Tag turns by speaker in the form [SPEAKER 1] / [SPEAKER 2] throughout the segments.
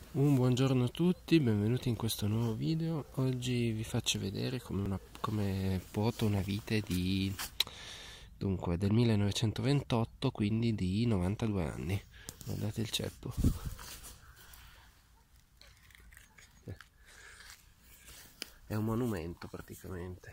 [SPEAKER 1] Un buongiorno a tutti, benvenuti in questo nuovo video. Oggi vi faccio vedere come poto una vite del 1928, quindi di 92 anni. Guardate il ceppo. È un monumento praticamente.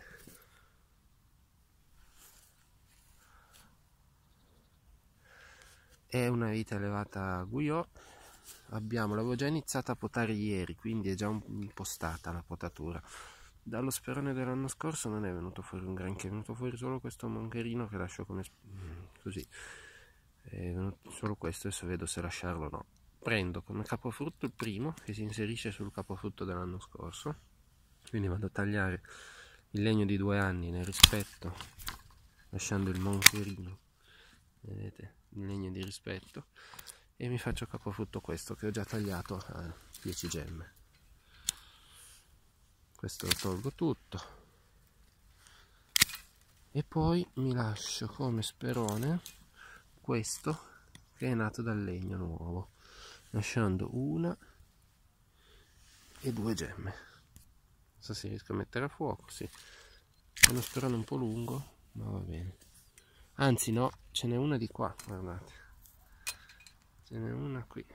[SPEAKER 1] È una vite elevata a Guyot. L'avevo già iniziata a potare ieri, quindi è già un po' stata la potatura. Dallo sperone dell'anno scorso non è venuto fuori un granché, è venuto fuori solo questo moncherino che lascio come così. È venuto solo questo, adesso vedo se lasciarlo o no. Prendo come capofrutto il primo che si inserisce sul capofrutto dell'anno scorso, quindi vado a tagliare il legno di 2 anni nel rispetto, lasciando il moncherino, vedete, il legno di rispetto, e mi faccio capofrutto questo che ho già tagliato a 10 gemme. Questo lo tolgo tutto e poi mi lascio come sperone questo che è nato dal legno nuovo, lasciando 1 e 2 gemme. Non so se riesco a mettere a fuoco, sì, è uno sperone un po' lungo ma va bene, anzi no, ce n'è una di qua, guardate, ce n'è una qui,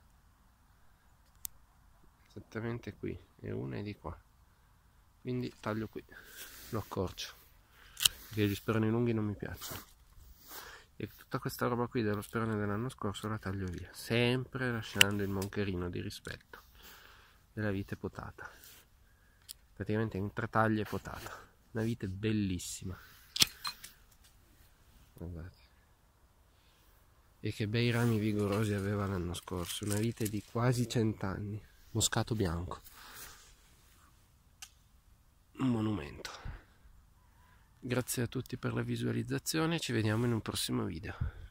[SPEAKER 1] esattamente qui, e una è di qua, quindi taglio qui, lo accorcio perché gli speroni lunghi non mi piacciono, e tutta questa roba qui dello sperone dell'anno scorso la taglio via, sempre lasciando il moncherino di rispetto della vite potata. Praticamente in 3 taglie potata, una vite bellissima, guardate, e che bei rami vigorosi aveva l'anno scorso, una vite di quasi 100 anni, moscato bianco, un monumento. Grazie a tutti per la visualizzazione, ci vediamo in un prossimo video.